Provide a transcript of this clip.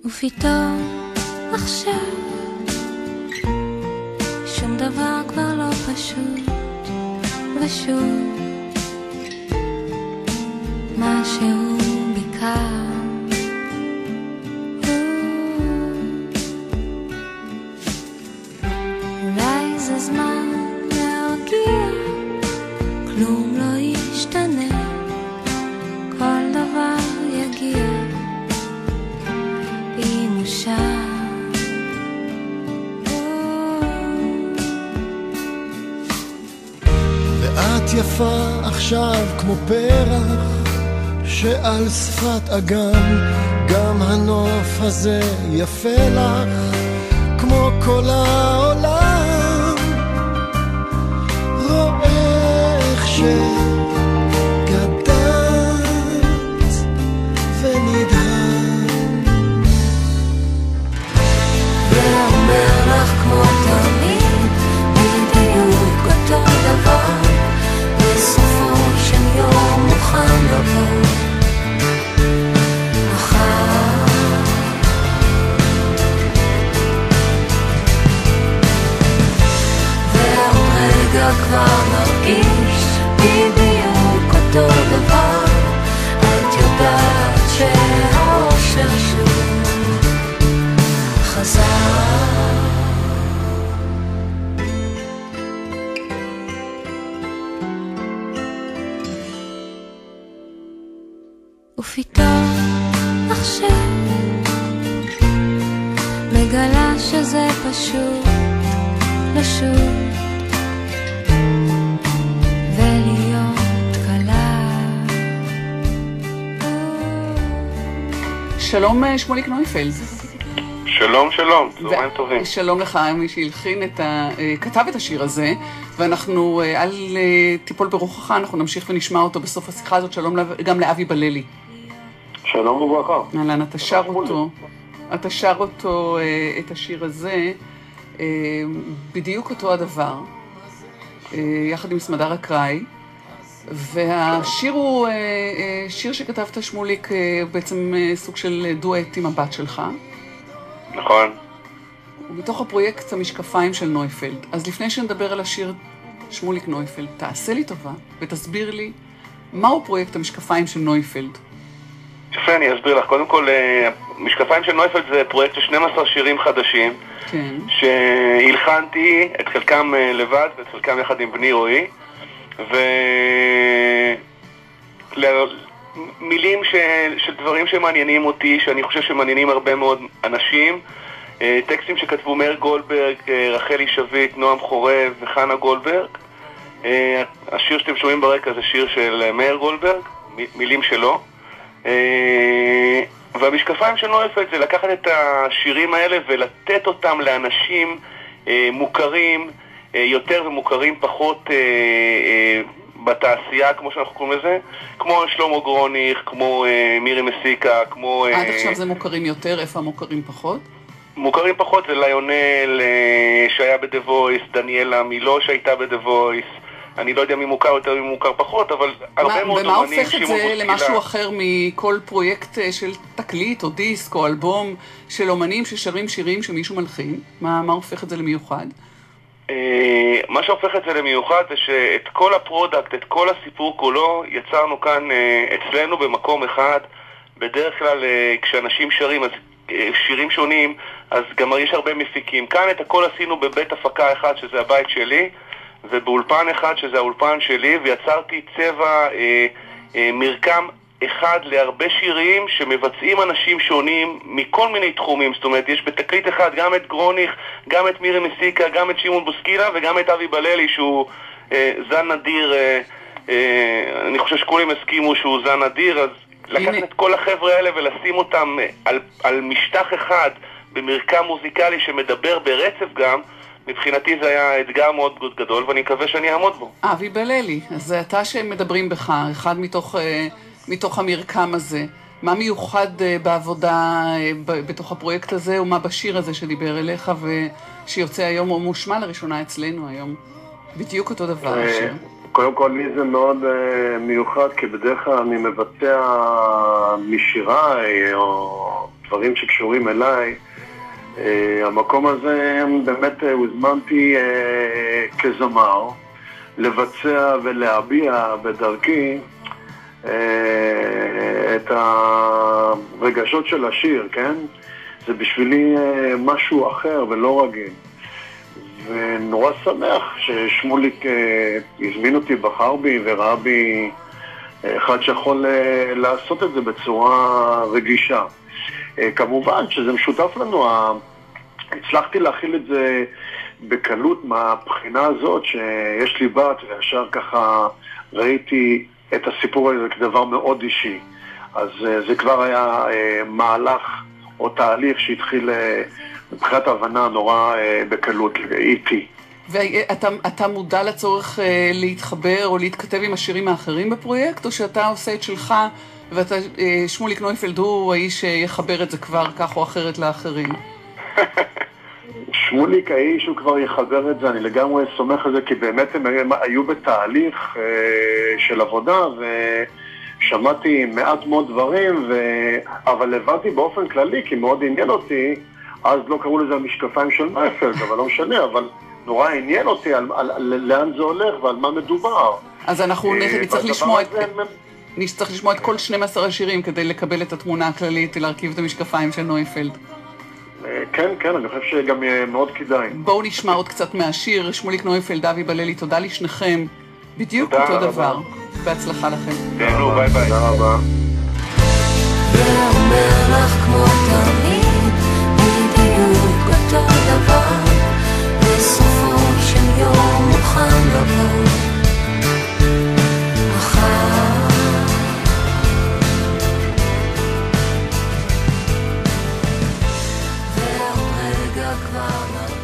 ופתאום עכשיו שום דבר כבר לא פשוט, ושוב משהו ביקר. אולי זה זמן להרגיע, כלום לא ישתנה, כל דבר יגיע עם מושב. ואת יפה עכשיו כמו פרח שעל שפת אגם, גם הנוף הזה יפה לך כמו כל העולם. רואה איך שגדלת ונדהם, ואומר לך כמו תמיד בדיוק אותו דבר, בסופו של יום מוכן לבוא מחר. ועוד רגע כבר נרגיש בדיוק אותו דבר, את יודעת שהאושר שוב חזר. ופתאום עכשיו מגלה שזה פשוט לשוט ולהיות קלה. שלום שמוליק נויפלד. שלום, שלום, צהריים טובים. שלום לך, מי שהלחין כתב את השיר הזה, ואנחנו על טיפול ברוחך, אנחנו נמשיך ונשמע אותו בסוף השיחה הזאת. שלום גם לאבי בללי. שלום וברכה. אהלן, אתה שר אותו, את השיר הזה, בדיוק אותו הדבר, יחד עם סמדר אקראי, והשיר הוא שיר שכתבת שמוליק, בעצם סוג של דואט עם הבת שלך. נכון. מתוך הפרויקט המשקפיים של נויפלד. אז לפני שנדבר על השיר שמוליק נויפלד, תעשה לי טובה ותסביר לי מהו פרויקט המשקפיים של נויפלד. יפה, אני אסביר לך. קודם כל, משקפיים של נויפלד זה פרויקט של 12 שירים חדשים, כן. שהלחנתי את חלקם לבד ואת חלקם יחד עם בני רועי, מילים של דברים שמעניינים אותי, שאני חושב שמעניינים הרבה מאוד אנשים, טקסטים שכתבו מאיר גולדברג, רחלי שביט, נועם חורב וחנה גולדברג. השיר שאתם שומעים ברקע זה שיר של מאיר גולדברג, מילים שלו. והמשקפיים של נויפלד זה לקחת את השירים האלה ולתת אותם לאנשים מוכרים יותר ומוכרים פחות בתעשייה, כמו שאנחנו קוראים לזה, כמו שלמה גרוניך, כמו מירי מסיקה, כמו... עד עכשיו זה מוכרים יותר, איפה מוכרים פחות? מוכרים פחות זה ליונל שהיה בדה וויס, דניאלה מילו שהייתה בדה וויס, אני לא יודע מי מוכר יותר ומי מוכר פחות, אבל הרבה מאוד ומה אומנים... הופך את זה למשהו אחר מכל פרויקט של תקליט או דיסק או אלבום של אומנים ששרים שירים שמישהו מלחין? מה הופך את זה למיוחד? מה שהופך את זה למיוחד זה שאת כל הפרודקט, את כל הסיפור כולו, יצרנו כאן אצלנו במקום אחד. בדרך כלל כשאנשים שרים אז שירים שונים, אז גם יש הרבה מפיקים. כאן את הכל עשינו בבית הפקה אחד שזה הבית שלי, ובאולפן אחד שזה האולפן שלי, ויצרתי צבע מרקם אחד להרבה שירים שמבצעים אנשים שונים מכל מיני תחומים. זאת אומרת, יש בתקליט אחד גם את גרוניך, גם את מירי מסיקה, גם את שמעון בוסקילה וגם את אבי בללי שהוא זן נדיר. אני חושב שכולם הסכימו שהוא זן נדיר, אז לקחת את כל החבר'ה האלה ולשים אותם על משטח אחד במרקם מוזיקלי שמדבר ברצף גם, מבחינתי זה היה אתגר מאוד גדול, ואני מקווה שאני אעמוד בו. אבי בללי, אז זה אתה שמדברים בך, אחד מתוך המרקם הזה. מה מיוחד בעבודה בתוך הפרויקט הזה, ומה בשיר הזה שדיבר אליך, ושיוצא היום או מושמע לראשונה אצלנו היום? בדיוק אותו דבר השיר. קודם כל לי זה מאוד מיוחד, כי בדרך כלל אני מבצע משיריי או דברים שקשורים אליי, המקום הזה באמת הוזמנתי כזמר לבצע ולהביע בדרכי את הרגשות של השיר, כן? זה בשבילי משהו אחר ולא רגיל. ונורא שמח ששמוליק הזמין אותי, בחר בי וראה בי אחד שיכול לעשות את זה בצורה רגישה. כמובן שזה משותף לנו, הצלחתי להכיל את זה בקלות מהבחינה הזאת שיש לי בת, וישר ככה ראיתי את הסיפור הזה כדבר מאוד אישי. אז זה כבר היה מהלך או תהליך שהתחיל מבחינת ההבנה נורא בקלות איתי. ואתה מודע לצורך להתחבר או להתכתב עם השירים האחרים בפרויקט, או שאתה עושה את שלך ואתה, שמוליק נויפלד הוא האיש שיחבר את זה כבר כך או אחרת לאחרים? שמוליק האיש הוא כבר יחבר את זה, אני לגמרי סומך על זה, כי באמת הם היו בתהליך של עבודה ושמעתי מעט מאוד דברים, אבל הבנתי באופן כללי, כי מאוד עניין אותי, אז לא קראו לזה המשקפיים של נויפלד, אבל לא משנה, אבל נורא עניין אותי לאן זה הולך ועל מה מדובר. אז אנחנו נצטרך לשמוע את כל 12 השירים כדי לקבל את התמונה הכללית, להרכיב את המשקפיים של נויפלד. כן, כן, אני חושב שגם מאוד כדאי. בואו נשמע עוד קצת מהשיר. שמוליק נויפלד, אבי בללי, תודה לשניכם. בדיוק אותו דבר. בהצלחה לכם. תהנו, ביי ביי. תודה רבה. ואומר לך כמו תמיד, בדיוק אותו דבר, בסופו של יום מוכן לבוא. כבר